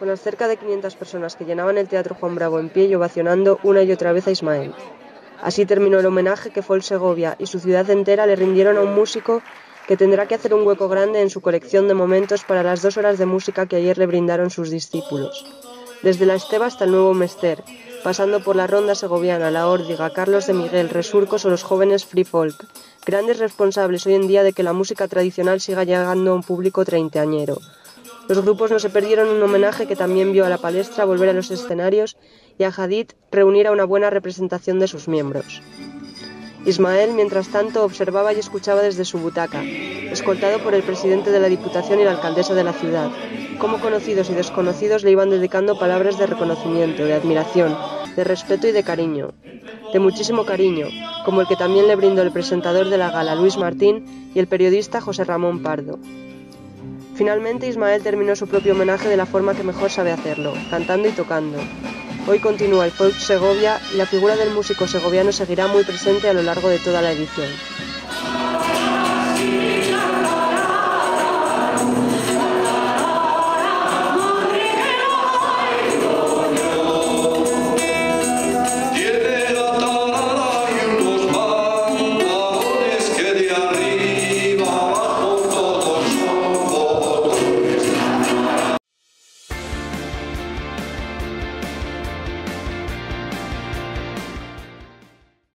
con las cerca de 500 personas que llenaban el Teatro Juan Bravo en pie y ovacionando una y otra vez a Ismael. Así terminó el homenaje que Folk Segovia y su ciudad entera le rindieron a un músico que tendrá que hacer un hueco grande en su colección de momentos para las 2 horas de música que ayer le brindaron sus discípulos. Desde la Esteba hasta el Nuevo Mester, pasando por la Ronda Segoviana, la Órdiga, Carlos de Miguel, Resurcos o los jóvenes Free Folk, grandes responsables hoy en día de que la música tradicional siga llegando a un público treintañero. Los grupos no se perdieron un homenaje que también vio a La Palestra volver a los escenarios y a Hadid reunir a una buena representación de sus miembros. Ismael, mientras tanto, observaba y escuchaba desde su butaca, escoltado por el presidente de la Diputación y la alcaldesa de la ciudad, cómo conocidos y desconocidos le iban dedicando palabras de reconocimiento, de admiración, de respeto y de cariño, de muchísimo cariño, como el que también le brindó el presentador de la gala, Luis Martín, y el periodista José Ramón Pardo. Finalmente, Ismael terminó su propio homenaje de la forma que mejor sabe hacerlo, cantando y tocando. Hoy continúa el Folk Segovia y la figura del músico segoviano seguirá muy presente a lo largo de toda la edición.